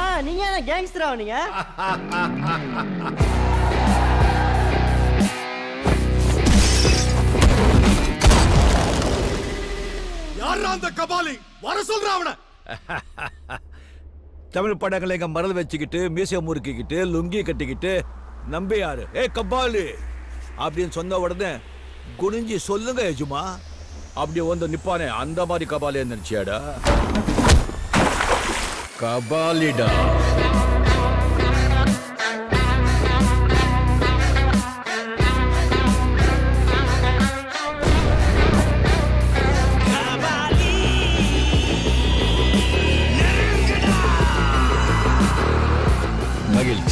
நீங்க என்ன கேங்ஸ்டரா நீங்க? யாரா அந்த கபாலி? வர சொல்ற அவனை. தமிழ் படங்களை எங்க மறந்து வச்சுக்கிட்டு மியூசியம் முறுக்கிக்கிட்டு லுங்கி கட்டிக்கிட்டு நம்பி யாரு ஏ கபாலி அப்படின்னு சொன்ன உடனே குனிஞ்சி சொல்லுங்க எஜுமா அப்படி வந்து நிப்பானே அந்த மாதிரி கபாலி நினைச்சியாடா? கபாலிடா. மகிழ்ச்சி.